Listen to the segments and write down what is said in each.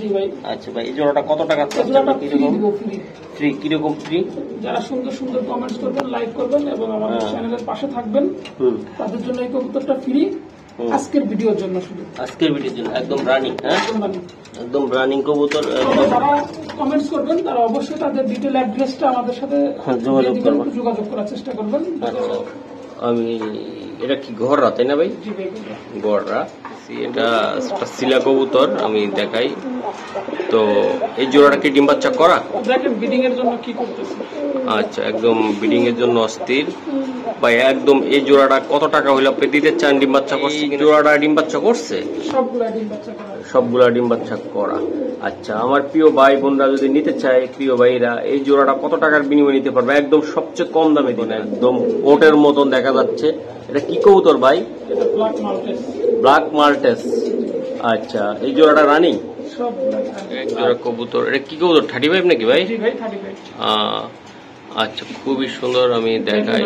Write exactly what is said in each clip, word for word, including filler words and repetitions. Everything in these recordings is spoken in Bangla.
জি ভাই। আচ্ছা ভাই, এই জোড়াটা কত টাকা? ফ্রি। কিরকম ফ্রি? যারা সুন্দর সুন্দর কমেন্টস করবেন, লাইক করবেন এবং আমাদের চ্যানেলের পাশে থাকবেন, তাদের জন্য এই কবুতরটা ফ্রি। আজকের ভিডিওর জন্য শুধু, আজকের ভিডিওর জন্য একদম রানিং। হ্যাঁ, একদম রানিং কবুতর। যারা কমেন্টস করবেন তারা অবশ্যই তাদের ডিটেইল অ্যাড্রেসটা আমাদের সাথে যোগাযোগ করবেন, যোগাযোগ করার চেষ্টা করবেন। আমি এটা কি ঘররা, তাই না ভাই? ঘররা। এটা সিলা কবুতর আমি দেখাই তো। এই জোড়াটা কি ডিম বাচ্চা করা? দেখেন বিডিং এর জন্য কি করতেছে। আচ্ছা, একদম বিডিং এর জন্য অস্থির ভাই। একদম এই জোড়াটা কত টাকা হইলে আপনি দিতে চান? ডিম বাচ্চা করছে? জোড়াটা ডিম বাচ্চা করছে? সবগুলা ডিম বাচ্চা করা। সবগুলা ডিম বাচ্চা করা। আচ্ছা, আমার প্রিয় ভাই বোনরা যদি নিতে চায়, প্রিয় ভাইরা, এই জোড়াটা কত টাকার বিনিময়ে নিতে পারবে? একদম সবচেয়ে কম দামে দিন, একদম ওটের মতন দেখা যাচ্ছে। এটা কি কবুতর ভাই? এটা ব্ল্যাক মাল্টেস। Black Maltese. আচ্ছা, এই জোড়াটা রানিং? সব এক জোড়া কবুতর। এটা কি কবুতর? থার্টি ফাইভ নাকি ভাই? জি ভাই, থার্টি ফাইভ। আচ্ছা, খুবই সুন্দর। আমি দেখাই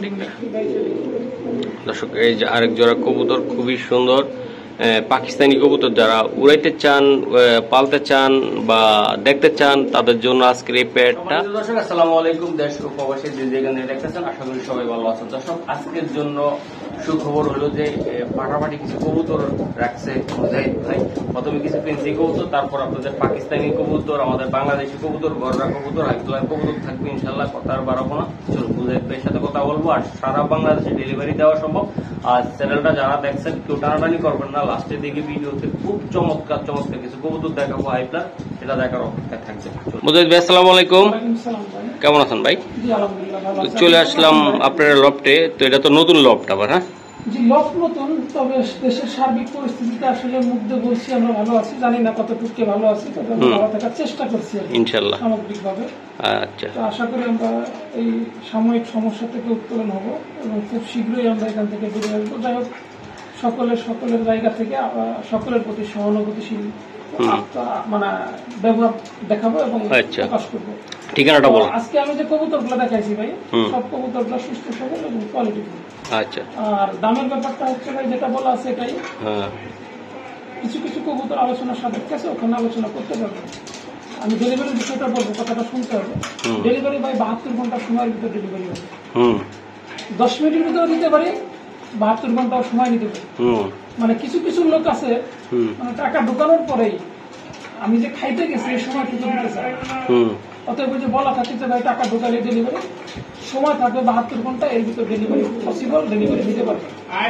দর্শক, এই যে আরেক জোড়া কবুতর, খুবই সুন্দর পাকিস্তানি কবুতর। যারা উড়াইতে চান, পালতে চান বা দেখতে চান, তাদের জন্য আজকের এই প্যাডটা। দর্শক আসসালামু আলাইকুম, দেশ ও প্রবাসী যে যেখানে দেখতেছেন, আশা করি সবাই ভালো আছেন। দর্শক, আজকের জন্য সুখবর হলো যে পাটাপাটি কিছু কবুতর রাখছে মুজাহিদ ভাই। প্রথমে কিছু ফেন্সি কবুতর, তারপর আপনাদের পাকিস্তানি কবুতর, আমাদের বাংলাদেশি কবুতর, ঘররা কবুতর, হাইকলার কবুতর থাকবে ইনশাল্লাহ। কথা আর বাড়াবো না, চলুন মুজাহিদ ভাইয়ের সাথে কথা বলবো। আর সারা বাংলাদেশে ডেলিভারি দেওয়া সম্ভব। আর চ্যানেলটা যারা দেখছেন কেউ টানাটানি করবেন না, লাস্টে দেখে ভিডিওতে খুব চমৎকার চমৎকার কিছু কবুতর দেখাবো হাইপ্লার, সেটা দেখার অপেক্ষায় থাকছে। মুজাহিদ ভাই আসসালামু আলাইকুম, কেমন আছেন ভাই? চলে আসলাম আপনার লফটে। তো এটা তো নতুন লফট আবার? হ্যাঁ জি, লফট নতুন, তবে দেশের সার্বিক পরিস্থিতিতে আসলে মুগ্ধ বলছি আমরা ভালো আছি। জানি না কতটুকু ভালো আছি, তবে ভালো থাকার চেষ্টা করছি ইনশাআল্লাহ সামগ্রিকভাবে। আচ্ছা, তো আশা করি আমরা এই সাময়িক সমস্যা থেকে উত্তোলন হব এবং খুব শীঘ্রই আমরা এখান থেকে বেরিয়ে আসবো। যাই হোক, সকলের সকলের জায়গা থেকে সকলের প্রতি সহানুভূতিশীল মানে ব্যবহার দেখাবো এবং প্রকাশ করবো। ঠিকানাটা বলো। আজকে আমি যে কবুতরগুলো দেখাইছি ভাই, সব কবুতরগুলো সুস্থ সবল এবং কোয়ালিটি। আচ্ছা, আর দামের ব্যাপারটা হচ্ছে ভাই যেটা বলা আছে এটাই। কিছু কিছু কবুতর আলোচনা সাপেক্ষে আছে, ওখানে আলোচনা করতে পারবেন। আমি ডেলিভারির বিষয়টা বলবো, কথাটা শুনতে হবে। ডেলিভারি ভাই বাহাত্তর ঘন্টা সময়ের ভিতরে ডেলিভারি হবে। দশ মিনিটের ভিতরে দিতে পারি, বাহাত্তর ঘন্টা সময় নিতে পারি। মানে কিছু কিছু লোক আছে মানে টাকা ঢোকানোর পরেই আমি যে খাইতে গেছি এই সময় কিন্তু দিতে চাই। অতএব যে বলা থাকে যে ভাই টাকা ঢোকালে ডেলিভারি সময় থাকবে বাহাত্তর ঘন্টা, এর ভিতর ডেলিভারি পসিবল, ডেলিভারি দিতে পারবে।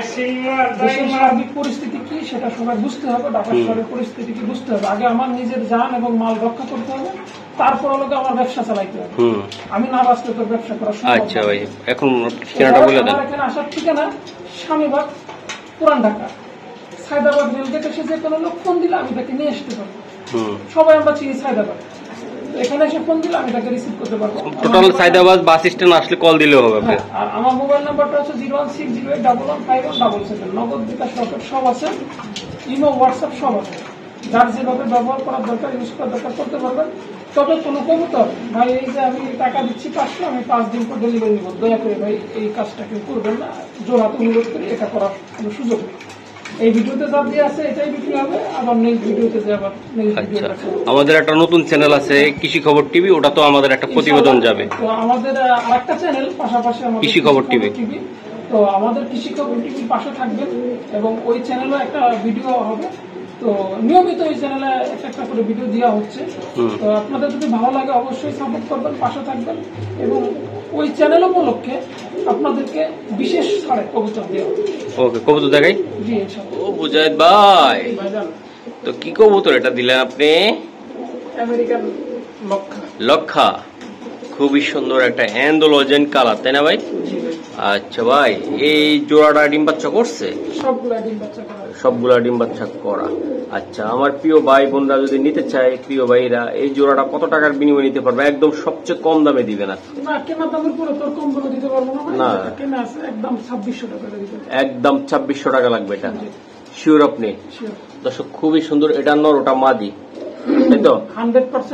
দেশের সার্বিক পরিস্থিতি কি সেটা সবাই বুঝতে হবে, ঢাকা শহরের পরিস্থিতি কি বুঝতে হবে। আগে আমার নিজের জান এবং মাল রক্ষা করতে হবে, তারপর লোকে আমার ব্যবসা চালাইতে হবে। আমি না বাঁচলে তোর ব্যবসা করা সম্ভব। আচ্ছা ভাই, এখন ঠিকানাটা বলে দেন। এখানে আসার ঠিকানা স্বামীবাগ, পুরান ঢাকা, সায়দাবাদ রেলগেট। এসে যে কোনো লোক ফোন দিলে আমি তাকে নিয়ে আসতে পারবো। সবাই আমরা চিনি সায়দাবাদ, এখানে এসে ফোন দিলে আমি তাকে রিসিভ করতে পারবো। টোটাল সায়দাবাদ বাস স্ট্যান্ড আসলে কল দিলেও হবে। আর আমার মোবাইল নাম্বারটা হচ্ছে zero one six zero eight double one five one double seven. Nagad, bKash, rocket সব আছে, ইমো, হোয়াটসঅ্যাপ সব আছে। যার যেভাবে ব্যবহার করার দরকার, ইউজ করার দরকার করতে পারবেন। তবে কোনো কবুতর ভাই এই যে আমি টাকা দিচ্ছি পাঁচশো, আমি পাঁচ দিন পর ডেলিভারি নিব, দয়া করে ভাই এই কাজটা কেউ করবেন না। জোড়াতে অনুরোধ করি, এটা করার কোনো সুযোগ নেই। এই ভিডিওতে যা দিয়ে আছে এটাই বিক্রি হবে, আবার নেক্সট ভিডিওতে যে আবার আমাদের একটা নতুন চ্যানেল আছে কৃষি খবর টিভি, ওটা তো আমাদের একটা প্রতিবেদন যাবে। তো আমাদের আরেকটা চ্যানেল পাশাপাশি আমাদের কৃষি খবর টিভি। তো আমাদের কৃষি খবর টিভির পাশে থাকবেন এবং ওই চ্যানেলও একটা ভিডিও হবে। তো নিয়মিত ওই চ্যানেলে একটা একটা করে ভিডিও দেওয়া হচ্ছে। তো আপনাদের যদি ভালো লাগে অবশ্যই সাপোর্ট করবেন, পাশে থাকবেন এবং ওই চ্যানেল উপলক্ষে আপনাদেরকে বিশেষ ছাড়ে কবুতর দেওয়া হবে। ওকে, কবুতর দেখাই। জি ইনশাআল্লাহ। ও মুজাহিদ ভাই, তো কি কবুতর এটা দিলেন আপনি? আমেরিকান লক্ষা। লক্ষা, খুবই সুন্দর একটা অ্যান্ডোলজেন কালার, তাই না ভাই? আচ্ছা ভাই, এই জোড়াটা ডিম বাচ্চা করছে? সবগুলা ডিম বাচ্চা করা। সবগুলা ডিম বাচ্চা করা। আচ্ছা, আমার প্রিয় ভাই বোনরা যদি নিতে চায়, প্রিয় ভাইরা, এই জোড়াটা কত টাকার বিনিময়ে নিতে পারবে? একদম সবচেয়ে কম দামে দিবেন? না কেনা দামের পুরো তোর কম দামে দিতে পারবো না। না, কেনা আছে একদম ছাব্বিশশো টাকা দিতে। একদম ছাব্বিশশো টাকা লাগবে এটা? শিওর আপনি? দর্শক, খুবই সুন্দর। এটা নর, ওটা মাদি, তাই তো? হান্ড্রেড পার্সেন্ট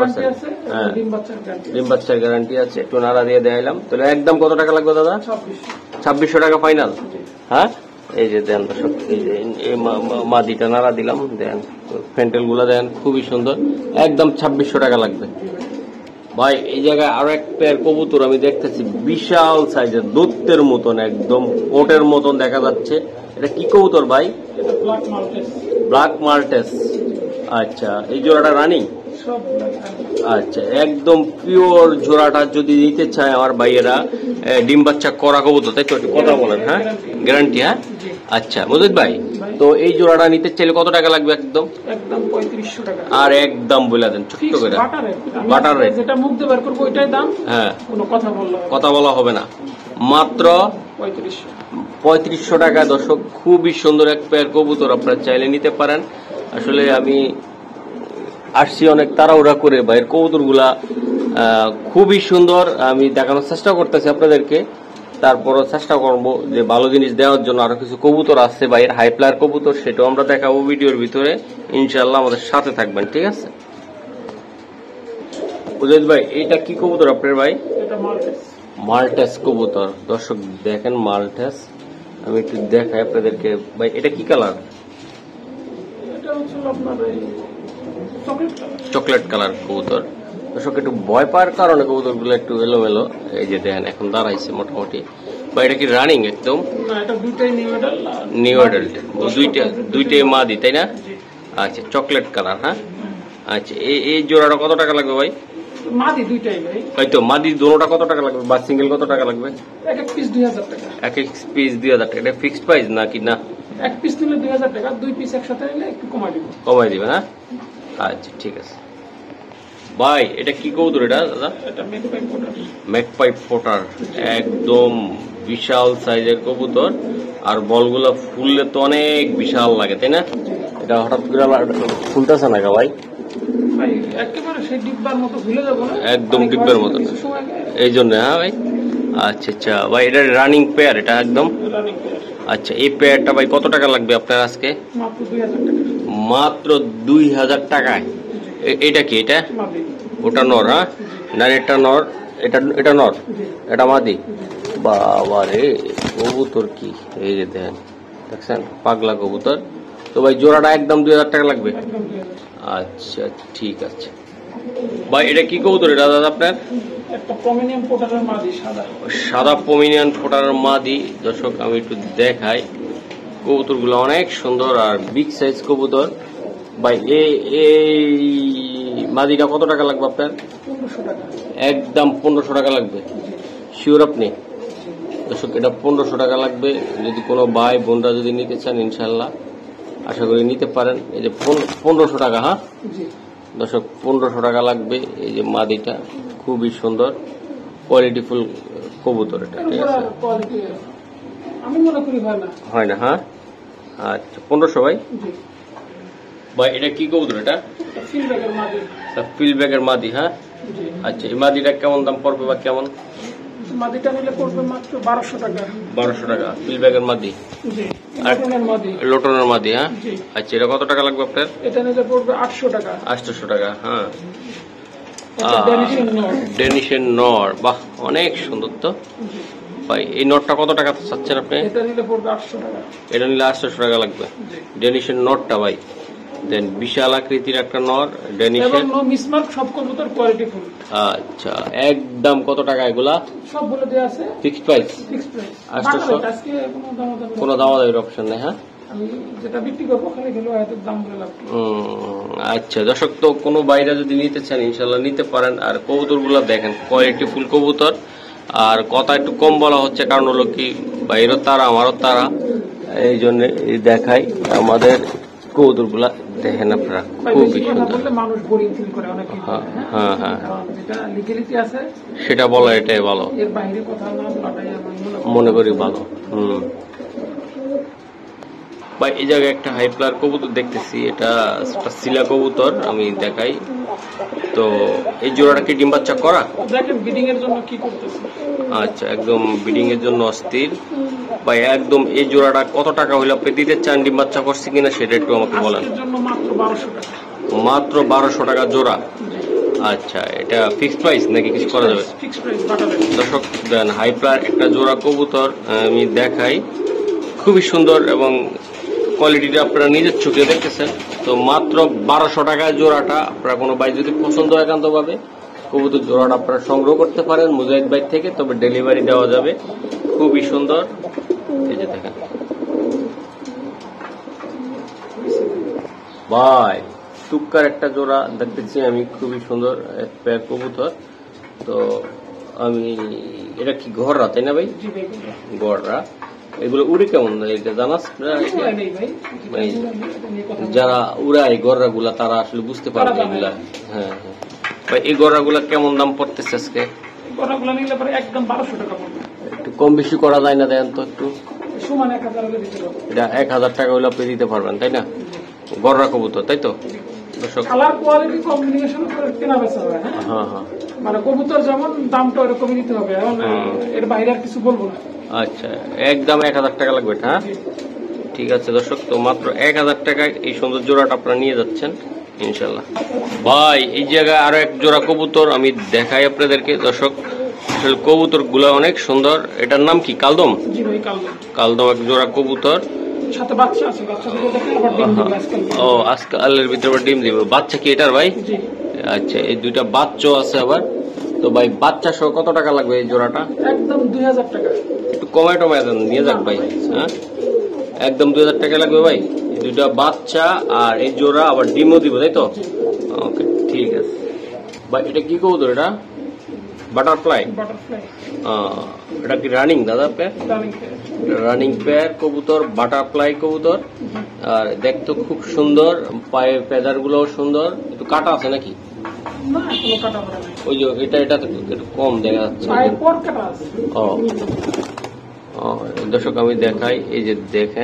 ডিম বাচ্চার গ্যারান্টি আছে। একটু নাড়া দিয়ে দেখাইলাম। তাহলে একদম কত টাকা লাগবে দাদা? ছাব্বিশশো টাকা ফাইনাল? হ্যাঁ, এই যে দেন দর্শক, এই যে এই মা- মা- মাদিটা নাড়া দিলাম, দেন প্যান্টেল গুলা দেন খুবই সুন্দর, একদম ছাব্বিশশো টাকা লাগবে ভাই। এই জায়গায় আরো এক পেয়ার কবুতর আমি দেখতেছি, বিশাল সাইজের, দৈত্যের মতন, একদম ওটের মতন দেখা যাচ্ছে। এটা কি কবুতর ভাই? এটা ব্ল্যাক মাল্টেস। Black Maltese. আচ্ছা, এই জোড়াটা রানিং? সব black আর- আচ্ছা, একদম পিওর জোড়াটা যদি নিতে চায় আমার ভাইয়েরা, এ, ডিম বাচ্চা করা কবুতর, তাই তো? একটু কথা বলেন। হ্যাঁ, গ্যারান্টি? হ্যাঁ, জি, আচ্ছা মজিদ ভাই, তো এই জোড়াটা নিতে চাইলে কত টাকা লাগবে? একদম একদম পঁয়ত্রিশশো টাকা। আর একদম বলে দেন ছোট্ট Fixed করে। butter rate। আমি Butter rate। যেটা মুখ দিয়ে বের করবো ওইটাই দাম, হ্যাঁ, কোনো কথা বললে হবে না। কথা বলা হবে না, মাত্র পঁয়ত্রিশশো। পঁয়ত্রিশশো টাকা। দর্শক, খুবই সুন্দর এক পেয়ার কবুতর, আপনারা চাইলে নিতে পারেন। আসলে আমি আসছি অনেক তাড়াহুড়া করে, ভাইয়ের কবুতর গুলা খুবই সুন্দর, আমি দেখানোর চেষ্টা করতেছি আপনাদেরকে, তারপরও চেষ্টা করবো যে ভালো জিনিস দেওয়ার জন্য। আরো কিছু কবুতর আছে ভাইয়ের, হাই প্লেয়ার কবুতর, সেটাও আমরা দেখাবো ভিডিওর ভিতরে, ইনশাল্লাহ আমাদের সাথে থাকবেন, ঠিক আছে? উজেদ ভাই, এইটা কি কবুতর আপনার ভাই? এটা মাল্টেস। মাল্টেস কবুতর। দর্শক দেখেন মাল্টেস, আমি একটু দেখাই আপনাদেরকে ভাই, এটা কি কালার? এটা হচ্ছে আপনার এই চকলেট কালার। চকলেট কালার কবুতর। দর্শক একটু ভয় পাওয়ার কারণে কবুতর গুলো একটু এলোমেলো, এই যে দেখেন এখন দাঁড়াইছে মোটামুটি। বা এটা কি রানিং একদম? না, এটা দুইটাই নিউ অ্যাডাল্ট। নিউ অ্যাডাল্ট, দুইটা দুইটাই মাদি, তাই না? জি। আচ্ছা, চকলেট কালার। হ্যাঁ, আচ্ছা, এই এই জোড়াটা কত টাকা লাগবে ভাই? মাদি দুইটাই ভাই। হয়তো মাদি দোনোটা কত টাকা লাগবে, বা সিঙ্গেল কত টাকা লাগবে? এক এক পিস দুই হাজার টাকা। এক এক পিস দুই হাজার টাকা। এটা ফিক্সড প্রাইস নাকি না? এক পিস নিলে দুই হাজার টাকা, দুই পিস একসাথে নিলে একটু কমাই দিব। কমাই দিবে? হ্যাঁ, আচ্ছা ঠিক আছে ভাই। এটা কি কবুতর এটা দাদা? এটা মেক পাই পোটার। ম্যাকপাই ফোটার, একদম বিশাল সাইজের কবুতর, আর বলগুলো ফুললে তো অনেক বিশাল লাগে, তাই না? এটা হঠাৎ করে ফুলতেছে না ভাই? ভাই একেবারে সেই ডিব্বার মতো ভুলে যাবো না, একদম অনেক ডিব্বার বয়সে মতো। কিছু সময় এই জন্য? হ্যাঁ ভাই, আচ্ছা আচ্ছা ভাই, এটা রানিং পেয়ার এটা একদম? Running pair. আচ্ছা, এই পেয়ারটা ভাই কত টাকা লাগবে আপনার আজকে? মাত্র দুই হাজার টাকা। মাত্র দুই হাজার টাকায়? এ- এটা কি? এটা মাদি। ওটা নর? হ্যাঁ, না এটা নর, এটা এটা নর, জি। এটা মাদি। বাবা রে, কবুতর কি, এই যে দেখেন, দেখছেন পাগলা কবুতর। তো ভাই জোড়াটা একদম দুই হাজার টাকা লাগবে? একদম দুই হাজার। আচ্ছা ঠিক আছে ভাই। এটা কি কবুতর এটা দাদা আপনার? একটা প্রমিনিয়াম পোটারের মাদি, সাদা। সাদা পমিনিয়ান ফোটার মাদি। দর্শক আমি একটু দেখাই, কবুতর গুলো অনেক সুন্দর আর বিগ সাইজ কবুতর। ভাই এই এই মাদিটা কত টাকা লাগবে আপনার? পনেরোশো টাকা। একদম পনেরোশো টাকা লাগবে? শিওর আপনি? দর্শক এটা পনেরোশো টাকা লাগবে। যদি কোনো ভাই বোনরা যদি নিতে চান ইনশাল্লাহ আশা করি নিতে পারেন। এই যে পনেরোশো টাকা। হ্যাঁ জি। দর্শক পনেরোশো টাকা লাগবে। এই যে মাদিটা খুবই সুন্দর, কোয়ালিটিফুল কবুতর এটা, এর ঠিক উপরে আছে? কোয়ালিটি আমি মনে করি হয় না। হয় না? হ্যাঁ, আচ্ছা পনেরোশো ভাই। জি। ভাই এটা কি কবুতর এটা? ফিল ব্যাগের মাদি। ফিল ব্যাগের মাদি। হ্যাঁ, জি। আচ্ছা এই মাদিটা কেমন দাম পড়বে বা কেমন? মাদিটা নিলে পড়বে মাত্র বারোশো টাকা। বারোশো টাকা ফিল ব্যাগের মাদি। জি। আর- লটনের মাদি। লোটনের মাদি। হ্যাঁ, জি। আচ্ছা এটা কত টাকা লাগবে আপনার? এটা নিলে পড়বে আটশো টাকা। আটশোশো টাকা। হ্যাঁ, এটা ড্যানিশের নর। ডেনিশের নর, বাহ অনেক সুন্দর তো জি। ভাই। এই নটটা কত টাকা চাচ্ছেন আপনি? এটা নিলে পড়বে আটশো টাকা। এটা নিলে আটশোশো টাকা লাগবে। জি। ডেনিশের নটটা ভাই, দেন বিশাল আকৃতির একটা নর এবং ডেনিশের। নো মিসমার্ক, সব কবুতর কোয়ালিটি ফুল। আচ্ছা, একদম কত টাকা এগুলা? সব বলে দেওয়া আছে, ফিক্সড প্রাইস? Fix price. আটশোশো? আজকে কোনো দামাদামি কোনো দামাদামির অপশন নেই? হ্যাঁ, আমি যেটা বিক্রি করবো খালি গেলে হয়তো দাম বলে লাগবে। উম, আচ্ছা দর্শক, তো কোনো বাইরে যদি নিতে চান ইনশাল্লাহ নিতে পারেন। আর কবুতর গুলো দেখেন কোয়ালিটি ফুল কবুতর, আর কথা একটু কম বলা হচ্ছে কারণ হলো কি বাইরেও তারা আমারও তারা, এই জন্য দেখাই আমাদের কবুতর গুলা দেখেন আপনারা ভাই খুবই বেশি কথা সুন্দর। বললে মানুষ বোরিং ফিল করে অনেক। হ্যাঁ হ্যাঁ হ্যাঁ, কারণ যেটা লিগ্যালিটি আছে সেটা বলা এটাই ভালো, এর বাইরে কথা না বলাটাই আমি মনে করি। মনে করি ভালো। হম ভাই, এই জায়গায় একটা হাই প্লার কবুতর দেখতেছি, এটা একটা সিলা কবুতর, আমি দেখাই। তো এই জোড়াটা কি ডিম বাচ্চা করা? দেখেন বিডিং এর জন্য কি করতেছে। আচ্ছা, একদম ব্রিডিং এর জন্য অস্থির ভাই। একদম এই জোড়াটা কত টাকা হইলে আপনি দিতে চান? ডিম বাচ্চা করছে কিনা সেটা একটু আমাকে বলেন। আজকের জন্য মাত্র বারোশো টাকা। মাত্র বারোশো টাকা জোড়া? আচ্ছা, এটা ফিক্সড প্রাইস নাকি কিছু করা যাবে? ফিক্স প্রাইস বাটাবে। দর্শক দেন হাই প্লার একটা জোড়া কবুতর আমি দেখাই, খুবই সুন্দর এবং কোয়ালিটিটা আপনারা নিজের চোখে দেখতেছেন। তো মাত্র বারোশো টাকায় জোড়াটা, আপনারা কোনো ভাই যদি পছন্দ হয় একান্তভাবে কবুতর জোড়াটা আপনারা সংগ্রহ করতে পারেন মুজাহিদ ভাই থেকে, তবে ডেলিভারি দেওয়া যাবে। খুবই সুন্দর, এই যে দেখেন ভাই টুক্কার একটা জোড়া দেখতেছি আমি, খুবই সুন্দর এক পেয়ার কবুতর। তো আমি এটা কি গড়রা তাই না ভাই? গড়রা এগুলো উড়ে কেমন এটা জানাস? যারা উড়ায় গড়রা গুলা তারা আসলে বুঝতে পারবে এগুলা। হ্যাঁ হ্যাঁ ভাই, এই গড়রা গুলা কেমন দাম পড়তেছে আজকে? একদম বারোশো টাকা পড়বে। একটু কম বেশি করা যায় না? দেন তো একটু। এটা এক হাজার টাকা হলে আপনি দিতে পারবেন তাই না? গড়রা কবুতর তাই তো? কালার কোয়ালিটি কম্বিনেশন করে কেনা বেচা হবে। হ্যাঁ হ্যাঁ, মানে কবুতর যেমন দামটা ওরকমই দিতে হবে, এর বাইরে আর কিছু বলবো না। আচ্ছা, একদম এক হাজার টাকা লাগবে। হ্যাঁ ঠিক আছে দর্শক, তো মাত্র এক হাজার টাকায় এই সুন্দর জোড়াটা আপনারা নিয়ে যাচ্ছেন ইনশাল্লাহ। ভাই এই জায়গায় আরো এক জোড়া কবুতর আমি দেখাই আপনাদেরকে দর্শক। আসলে কবুতর গুলা অনেক সুন্দর। এটার নাম কি? কালদম? জি ভাই, কালদম। কালদম এক জোড়া কবুতর, সাথে বাচ্চা আছে। বাচ্চা থেকে দেখেন আবার ডিম দিবে আজকাল। ও আজকালের ভিতরে আবার ডিম দিবে। বাচ্চা কি এটার ভাই? জি। আচ্ছা, এই দুইটা বাচ্চা আছে আবার। তো ভাই বাচ্চা সহ কত টাকা লাগবে এই জোড়াটা? একদম দুই হাজার টাকা। একটু কমায় টমায় দেন, নিয়ে যাক ভাই। হ্যাঁ একদম দুই হাজার টাকা লাগবে ভাই। এই দুইটা বাচ্চা আর এই জোড়া আবার ডিমও দিব তাই তো? ওকে ঠিক আছে ভাই। এটা কি কবুতর? এটা বাটারফ্লাই। বাটারফ্লাই। এটা কি রানিং দাদা pair? Running pair. Running pair কবুতর, বাটারফ্লাই কবুতর। আর দেখতে খুব সুন্দর, পায়ে পেদার গুলো সুন্দর। একটু কাটা আছে নাকি? না, কোনো কাটা পড়া নাই। ওই যে এটা এটা তো একটু কম দেখা যাচ্ছে। পায়ে পর কাটা আছে। ও ও দর্শক আমি দেখাই, এই যে দেখেন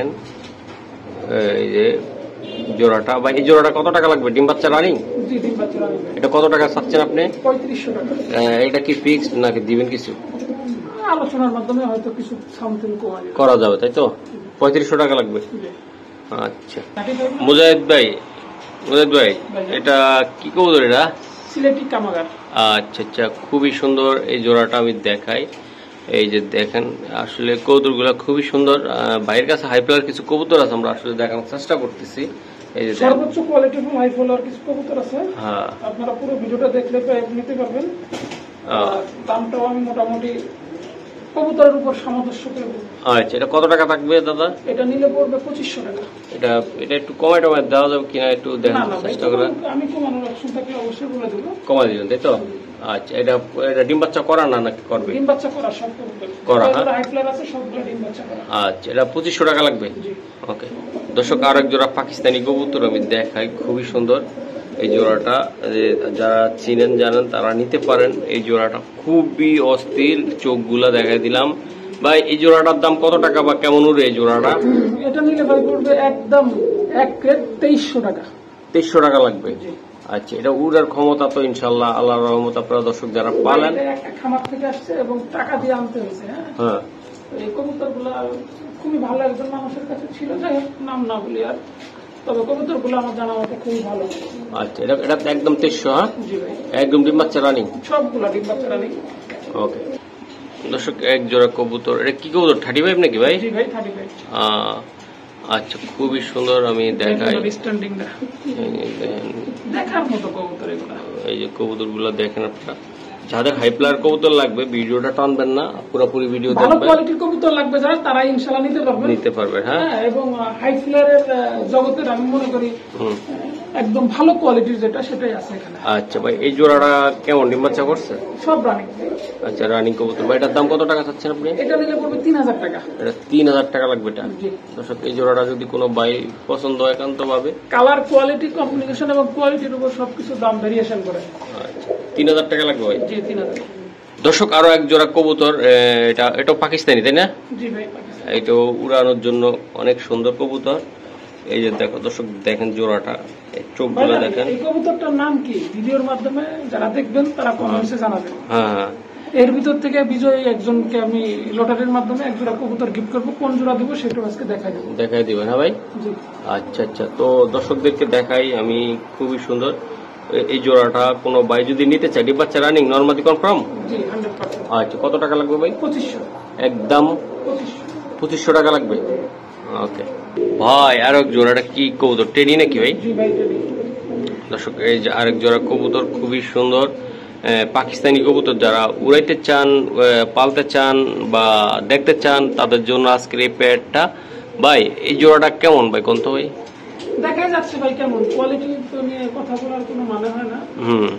এই যে জোড়াটা। ভাই এই জোড়াটা কত টাকা লাগবে? ডিম বাচ্চা রানিং? জি, ডিম বাচ্চা রানিং। এটা কত টাকা চাচ্ছেন আপনি? পঁয়ত্রিশশো টাকা। এটা কি ফিক্সড নাকি দিবেন কিছু? আলোচনার মাধ্যমে হয়তো কিছু সামথিং করা যাবে তাই তো? পঁয়ত্রিশশো টাকা লাগবে। আচ্ছা মুজাহিদ ভাই, মুজাহিদ ভাই এটা কি কবুতর? এটা সিলেটি কামাগার। আচ্ছা আচ্ছা, খুবই সুন্দর এই জোড়াটা আমি দেখাই। এই যে দেখেন আসলে কবুতর গুলা খুবই সুন্দর। বাইরের কাছে হাই ফ্লাওয়ার কিছু কবুতর আছে, আমরা আসলে দেখানোর চেষ্টা করতেছি। এই যে সর্বোচ্চ কোয়ালিটি ফুল হাই ফ্লাওয়ার কিছু কবুতর আছে। হ্যাঁ, আপনারা পুরো ভিডিওটা দেখলে নিতে পারবেন। দামটাও আমি মোটামুটি কবুতরের উপর সামঞ্জস্য করে দেবো। আচ্ছা, এটা কত টাকা থাকবে দাদা? এটা নিলে পড়বে পঁচিশশো টাকা। এটা এটা একটু কমায় টমায় দেওয়া যাবে কিনা একটু দেখার চেষ্টা করেন। আমি কমানোর অপশন থাকলে অবশ্যই বলে দেবো। কমাই দিবেন তাই তো? আচ্ছা, এটা এটা ডিম বাচ্চা করা না নাকি করবে? ডিম বাচ্চা করা সব কবুতর করা। হাই ফ্লাওয়ার আছে সবগুলো ডিম বাচ্চা করা। আচ্ছা, এটা পঁচিশশো টাকা লাগবে। ওকে দর্শক, আরেক জোড়া পাকিস্তানি কবুতর আমি দেখাই, খুবই সুন্দর এই জোড়াটা। যারা চিনেন জানেন তারা নিতে পারেন। এই জোড়াটা খুবই অস্থির, চোখগুলা দেখাই দিলাম। ভাই এই জোড়াটার দাম কত টাকা বা কেমন উড়ে এই জোড়াটা? এটা নিলে ভাই পড়বে একদম এক প্লেট তেইশশো টাকা। তেইশশো টাকা লাগবে। আচ্ছা, এটা উড়ার ক্ষমতা তো ইনশাল্লাহ আল্লাহর রহমত আপনারা দর্শক যারা পালেন। একটা খামার থেকে আসছে এবং টাকা দিয়ে আনতে হয়েছে। হ্যাঁ, এই কবুতর গুলা খুবই ভালো একজন মানুষের কাছে ছিল, যাই হোক নাম না বলি আর। তবে কবুতর গুলো আমার জানা মতে খুবই ভালো। আচ্ছা, এটা এটা একদম তেইশশো? হ্যাঁ জি ভাই, একদম ডিম বাচ্চা রানিং সবগুলা ডিম বাচ্চা রানিং। ওকে দর্শক, এক জোড়া কবুতর। এটা কি কবুতর? থার্টি ফাইভ নাকি ভাই? জি ভাই, থার্টি ফাইভ। আচ্ছা, খুবই সুন্দর আমি দেখাই। দেখার মতো কবুতর এগুলা। এই যে কবুতর গুলো দেখেন আপনারা। যাদের হাই ফ্লাওয়ার কবুতর লাগবে ভিডিওটা টানবেন না, পুরোপুরি ভিডিও দেখবেন। ভালো কোয়ালিটির কবুতর লাগবে যারা, তারা ইনশাআল্লাহ নিতে পারবে নিতে পারবে। হ্যাঁ, এবং হাই ফ্লাওয়ারের জগতের আমি মনে করি একদম ভালো কোয়ালিটির যেটা সেটাই আছে এখানে। আচ্ছা ভাই, এই জোড়াটা কেমন ডিম বাচ্চা করছে? সব রানিং। আচ্ছা, রানিং কবুতর। ভাই এটার দাম কত টাকা চাচ্ছেন আপনি? এটা নিলে পড়বে তিন হাজার টাকা। এটা তিন হাজার টাকা লাগবে। এটা দর্শক, এই জোড়াটা যদি কোনো ভাই পছন্দ হয় একান্ত ভাবে, কালার কোয়ালিটি কম্বিনেশন এবং কোয়ালিটির উপর সবকিছু দাম ভেরিয়েশন করে। আচ্ছা, তিন হাজার টাকা লাগবে ভাই। জি, তিন হাজার। দর্শক, আরো এক জোড়া কবুতর। এটা এটা পাকিস্তানি তাই না? জি ভাই, পাকিস্তানি। এটা উড়ানোর জন্য অনেক সুন্দর কবুতর। এই যে দেখো দর্শক, দেখেন জোড়াটা, চোখগুলো দেখেন। এই কবুতরটার নাম কি ভিডিওর মাধ্যমে যারা দেখবেন তারা কমেন্টসে জানাবেন। হ্যাঁ হ্যাঁ, এর ভিতর থেকে বিজয়ী একজনকে আমি লটারির মাধ্যমে এক জোড়া কবুতর গিফট করবো। কোন জোড়া দিব সেটা আজকে দেখাই দেবো। দেখাই দিবেন? হ্যাঁ ভাই। জি। আচ্ছা আচ্ছা, তো দর্শকদেরকে দেখাই আমি। খুবই সুন্দর এই জোড়াটা। কোনো ভাই যদি নিতে চায়, ডিম বাচ্চা রানিং নরমালি কনফার্ম? জি, হান্ড্রেড পার্সেন্ট। আচ্ছা, কত টাকা লাগবে ভাই? পঁচিশশো। একদম পঁচিশশো। পঁচিশশো টাকা লাগবে। ওকে ভাই আরেক জোড়াটা কি কবুতর টেডি নাকি ভাই? জি ভাই টেডি। দর্শক এই যে আরেক জোড়া কবুতর খুবই সুন্দর পাকিস্তানি কবুতর, যারা উড়াইতে চান, পালতে চান বা দেখতে চান তাদের জন্য আজকের এই পেয়ারটা। ভাই এই জোড়াটা কেমন ভাই কোন তো ভাই? দেখা যাচ্ছে ভাই কেমন, কোয়ালিটি তো নিয়ে কথা বলার কোনো মানে হয় না। হুম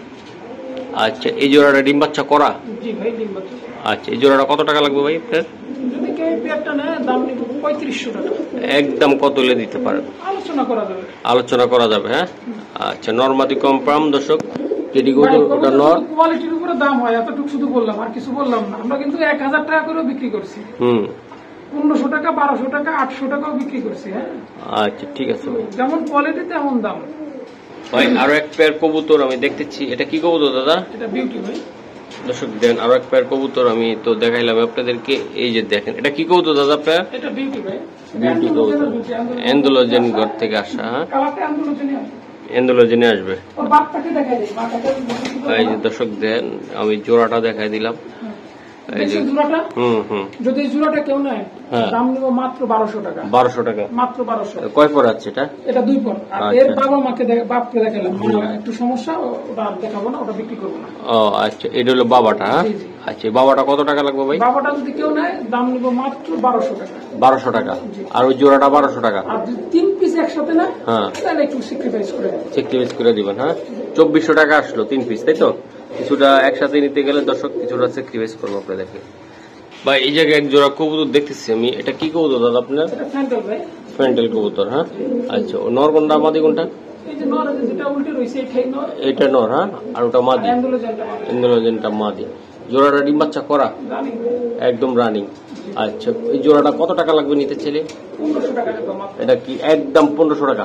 আচ্ছা, এই জোড়াটা ডিম বাচ্চা করা? জি ভাই ডিম বাচ্চা। আচ্ছা, এই জোড়াটা কত টাকা লাগবে ভাই আপনার? যদি কেউ পেয়ারটা নেয় দাম নিব পঁয়ত্রিশশো টাকা। একদম কত হলে দিতে পারেন? আলোচনা করা যাবে। আলোচনা করা যাবে, হ্যাঁ। আচ্ছা, নরমাদি কনফার্ম দর্শক, টেডি কবুতর ওটা নর। কোয়ালিটির উপরে দাম হয়, এতটুকু শুধু বললাম, আর কিছু বললাম না। আমরা কিন্তু এক হাজার টাকা করে বিক্রি করছি। হুম পনেরোশো টাকা, বারোশো টাকা, আটশো টাকাও বিক্রি করছি। হ্যাঁ আচ্ছা ঠিক আছে ভাই, যেমন কোয়ালিটি তেমন দাম। ভাই আরো এক পেয়ার কবুতর আমি দেখতেছি, এটা কি কবুতর দাদা? এটা বিউটি ভাই। দর্শক দেন আরো এক পেয়ার কবুতর আমি তো দেখাইলাম আপনাদেরকে, এই যে দেখেন এটা কি কবুতর দাদা আপনার? এটা বিউটি ভাই। বিউটি কবুতর, এন্ডোলজেন ঘর থেকে আসা। হ্যাঁ, কালারটা এন্ডোলজেনে আসবে। এন্ডোলজেনে আসবে। ওর বাপটাকে দেখাই দেই, বাপটাকে। এই যে দর্শক দেন আমি জোড়াটা দেখাই দিলাম। এই যে জোড়াটা, হুম হুম যদি এই জোড়াটা কেউ নেয় হ্যাঁ। দাম নিব মাত্র বারোশো টাকা। বারোশো টাকা মাত্র বারোশো। কয় পর আছে এটা? এটা দুই পর। আর আচ্ছা। এর বাবা মাকে দেখ- বাপকে দেখালাম, মা একটু সমস্যা, ওটা আর দেখাবো না, ওটা বিক্রি করবো না। ও আচ্ছা, এটা হলো বাবাটা। হ্যাঁ জি, জি। আচ্ছা, বাবাটা কত টাকা লাগবে ভাই? বাবাটা যদি কেউ নেয় দাম নিব মাত্র বারোশো টাকা। বারোশো টাকা। আর ওই জোড়াটা বারোশো টাকা। আর যদি তিন পিস একসাথে নেয় হ্যাঁ, তাহলে একটু স্যাক্রিফাইস করে দেবো। সেক্রিফাইস করে দিবেন। হ্যাঁ, চব্বিশশো টাকা আসলো তিন পিস, তাই তো? কিছুটা একসাথে নিতে গেলে দর্শক কিছুটা সেক্রিফাইস করবো আপনাদেরকে। ভাই এই জায়গায় এক জোড়া কবুতর দেখতেছি আমি, এটা কি কবুতর দাদা আপনার? এটা ফ্যান্টাল ভাই। ফ্যান্টেল কবুতর। হ্যাঁ আচ্ছা, ও নর কোনটা মাদি কোনটা? এই যে নর যেটা উল্টে রয়েছে এটাই নর, এটা নর। হ্যাঁ, আর ওটা মাদি, অ্যান্ডোলজেনটা নর। ইন্দ্রজনটা মাদি। জোড়াটা ডিম বাচ্চা করা জানি একদম রানিং। আচ্ছা, এই জোড়াটা কত টাকা লাগবে নিতে চাইলে? পনেরোশো টাকা দেবো মাত্র। এটা কি একদম পনেরোশো টাকা?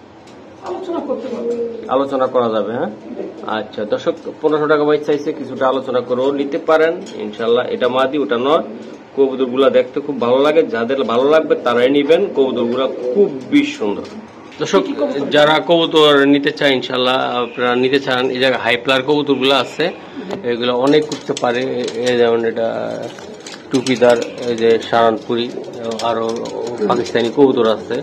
আলোচনা করতে পারবে। আলোচনা করা যাবে। হ্যাঁ আচ্ছা দর্শক, পনেরোশো টাকা বাইক চাইছে, কিছুটা আলোচনা করেও নিতে পারেন ইনশাল্লাহ। এটা মাদি ওটা নর। কবুতর গুলা দেখতে খুব ভালো লাগে, যাদের ভালো লাগবে তারাই নিবেন, কবুতর গুলা খুবই সুন্দর। দর্শক যারা কবুতর নিতে চায় ইনশাল্লাহ আপনারা নিতে চান, এই জায়গায় হাই প্লার কবুতর গুলো আছে, এগুলো অনেক করতে পারে। এই যেমন এটা টুপিদার, এই যে সারানপুরি, আরো পাকিস্তানি কবুতর আছে।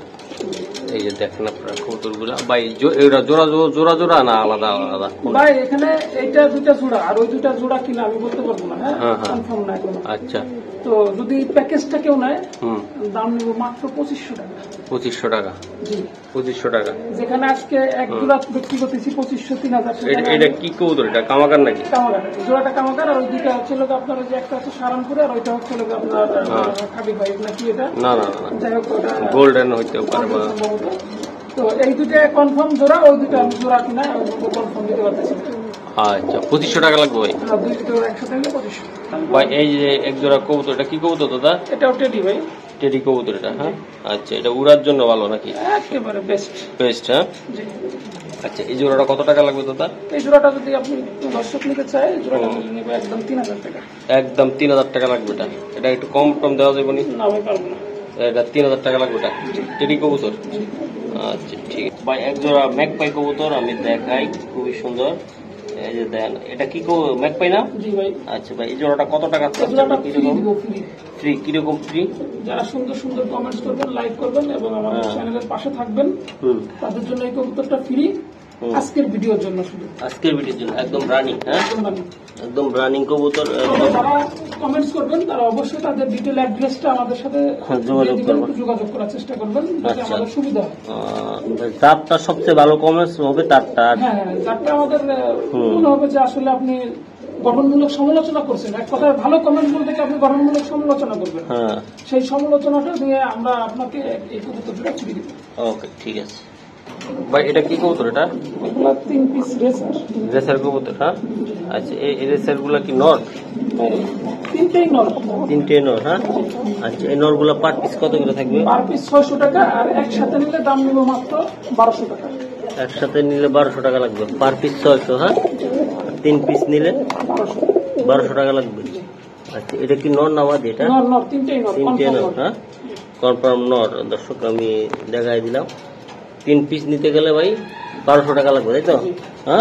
এই যে দেখেন আপনারা কবুতর গুলা। ভাই জোড়া জোড়া জোড়া জোড়া না আলাদা আলাদা? ভাই এখানে এইটা দুটা জোড়া, আর ওই দুটা জোড়া কিনা আমি বলতে পারবো না। হ্যাঁ হ্যাঁ, হ্যাঁ। কনফার্ম না এখনো। আচ্ছা, তো যদি প্যাকেজটা কেউ নেয় হুম দাম নিব মাত্র পঁচিশশো টাকা। পঁচিশশো টাকা। জি, পঁচিশশো টাকা। যেখানে আজকে এক জোড়া বিক্রি করতেছি পঁচিশশো, তিন হাজার এটা- এটা কি কবুতর? এটা কামাকার নাকি? কামাগার। জোড়াটা কামাগার, আর ওই দুইটা হচ্ছে লোক আপনার, ওই যে একটা হচ্ছে সারানপুরে, আর ওইটা হচ্ছে লোক আপনার খাবি ভাই নাকি এটা। না না না, যাই হোক ওটা গোল্ডেন হইতেও পারে বা সম্ভবত। তো এই দুইটা কনফার্ম জোড়া, ওই দুইটা আমি জোড়া কিনা কনফার্ম দিতে পারতেছি না। আচ্ছা, পঁচিশশো টাকা লাগবে ভাই। আর দুই জোড়া একসাথে নিলে পঁচিশশো। ভাই এই যে এক জোড়া কবুতর, এটা কি কবুতর দাদা? এটাও টেডি ভাই, টেডি কবুতর এটা। হ্যাঁ আচ্ছা, এটা উড়ার জন্য ভালো নাকি? একেবারে বেস্ট। বেস্ট। হ্যাঁ জি, আচ্ছা, এই জোড়াটা কত টাকা লাগবে দাদা? এই জোড়াটা যদি আপনি দর্শক নিতে চাই, এই জোড়াটা নেবে একদম তিন হাজার টাকা। একদম তিন হাজার টাকা লাগবে এটা। এটা একটু কম টম দেওয়া যাবে নি? না আমি পারবো না। এটা তিন হাজার টাকা লাগবে এটা, টেডি কবুতর। আচ্ছা ঠিক আছে ভাই, এক জোড়া ম্যাকপাই কবুতর আমি দেখাই, খুবই সুন্দর। এই যে দেন, এটা কি ম্যাকপাই না? জি ভাই। আচ্ছা ভাই, এই জোড়াটা কত টাকা? এই জোড়াটা ফ্রি কিরকম দিব, ফ্রি। ফ্রি? কিরকম ফ্রি? যারা সুন্দর সুন্দর কমেন্টস করবেন, লাইক করবেন এবং আমাদের চ্যানেলের পাশে থাকবেন, হুম তাদের জন্য এই কবুতরটা ফ্রি, আজকের ভিডিওর জন্য শুধু। আজকের ভিডিওর জন্য একদম রানিং। হ্যাঁ একদম রানিং। একদম রানিং কবুতর। তবে যারা কমেন্টস করবেন তারা অবশ্যই তাদের ডিটেল অ্যাড্রেসটা আমাদের সাথে যোগাযোগ দিয়ে দিবেন, করবেন। একটু যোগাযোগ করার চেষ্টা করবেন যাতে আচ্ছা। আমাদের সুবিধা হয়। তারটা সবচেয়ে ভালো কমেন্টস হবে তারটা। হ্যাঁ হ্যাঁ, যাতে আমাদের মনে হবে যে আসলে আপনি গঠনমূলক সমালোচনা করছেন। এক কথায় ভালো কমেন্ট বলতে কি আপনি গঠনমূলক সমালোচনা করবেন, হ্যাঁ সেই সমালোচনাটা দিয়ে আমরা আপনাকে এই কবুতরটা ফ্রি দিব। ওকে ঠিক আছে ভাই, এটা কি কবুতর? এটা এগুলো তিন পিস রেসার। রেসার কবুতর। হ্যাঁ আচ্ছা, এই রেসার গুলা কি নর? তিনটেই নর। তিনটে নর। হ্যাঁ আচ্ছা, এই নর গুলা পার পিস কত করে থাকবে? পার পিস ছয়শো টাকা, আর একসাথে নিলে দাম নিব মাত্র বারোশো টাকা। একসাথে নিলে বারোশো টাকা লাগবে, পার পিস ছয়শো। হ্যাঁ, তিন পিস নিলে বারোশো বারোশো টাকা লাগবে। আচ্ছা, এটা কি নর না মাদি? এটা নর নর, তিনটেই নর। তিনটে confirm নর। নর। হ্যাঁ কনফার্ম নর। দর্শক আমি দেখাই দিলাম, তিন পিস নিতে গেলে ভাই বারোশো টাকা লাগবে, তাই তো? হ্যাঁ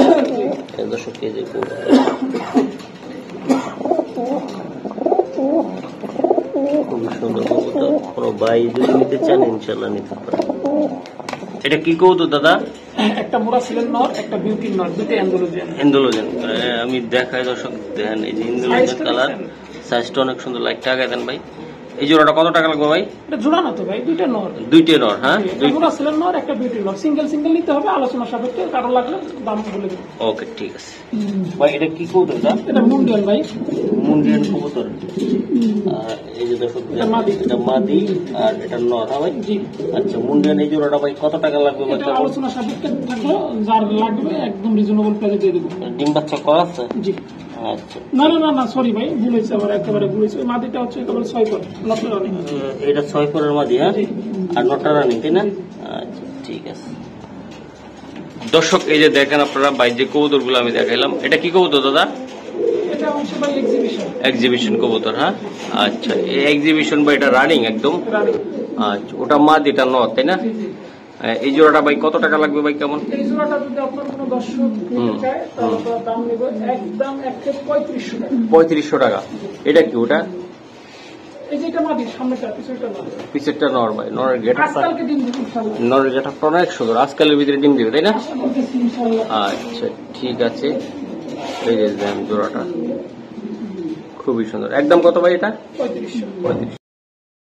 এই দর্শক এই যে খুবই সুন্দর কবুতর, কোনো ভাই যদি নিতে চান ইনশাল্লাহ নিতে পারেন। এটা কি কবুতর দাদা? একটা মোরা সিলের নর, একটা বিউটির নর, দুটো অ্যান্ডোলজিয়ান। এন্ডোলোজেন আমি দেখাই দর্শক, দেখেন এই যে এন্ডোলোজেন কালার, সাইজটা অনেক সুন্দর। লাইটটা আগে দেন ভাই। এই জোড়াটা কত টাকা লাগবে ভাই? এটা জোড়া না তো ভাই, দুইটা নর। দুইটা নর, হ্যাঁ একটা মোরা সিলের নর, একটা বিউটির নর। সিঙ্গেল সিঙ্গেল নিতে হবে, আলোচনা সাপেক্ষে, কারো লাগলে দাম বলে দেবো। ওকে ঠিক আছে ভাই। এটা কি কবুতর? এটা মুন্ডিয়ান ভাই, মুন্ডিয়ান কবুতর। আর এই যে দর্শক, এটা মাদি। এটা মাদি আর এটা নর, হ্যাঁ ভাই। জি। আচ্ছা, মুন্ডিয়ান এই জোড়াটা ভাই কত টাকা লাগবে ভাই? এটা আলোচনা সাপেক্ষে থাকলো, যার লাগবে একদম রিজনেবল প্রাইসে দিয়ে দেবো। ডিম বাচ্চা করা আছে? জি। আচ্ছা, না না না না সরি ভাই, ভুল হয়েছে আমার, একেবারে ভুল হয়েছে। ওই মাদিটা হচ্ছে একেবারে ছয় পর, নষ্ট রানি। এটা ছয় পরের মাদি, হ্যাঁ, জি। আর নটা রানি, তাই না? আচ্ছা ঠিক আছে। দর্শক এই যে দেখেন আপনারা ভাই, যে কবুতর গুলো আমি দেখাইলাম, এটা কি কবুতর দাদা? এটা হচ্ছে ভাই এক্সিবিশন। এক্সিবিশন কবুতর, হ্যাঁ। আচ্ছা, এই এক্সিবিশন বা এটা রানিং একদম? রানি। আচ্ছা, ওটা মাদি, এটা নর, তাই না? জি জি। এই জোড়াটা ভাই কত টাকা লাগবে ভাই? কেমন? এই জোড়াটা যদি আপনার কোনো দর্শক নিতে চায় তাহলে তো দাম নেব একদম একটা পঁয়ত্রিশশো টাকা। পঁয়ত্রিশশো টাকা। এটা কি ওটা? এই যে এটা মাদি, সামনেটা পিছনেটা না। পিছেরটা নর ভাই। নরের গেটআপ, আজকালকে দিন দিন ইনশাআল্লাহ। নরের গেটআপটা অনেক সুন্দর। আজকালের ভিতরে ডিম দিবে, তাই না? আশা করতেছি ইনশাআল্লাহ। আচ্ছা ঠিক আছে। এই যে দেন জোড়াটা খুবই সুন্দর। একদম কত ভাই এটা? পঁয়ত্রিশশো। পঁয়ত্রিশ।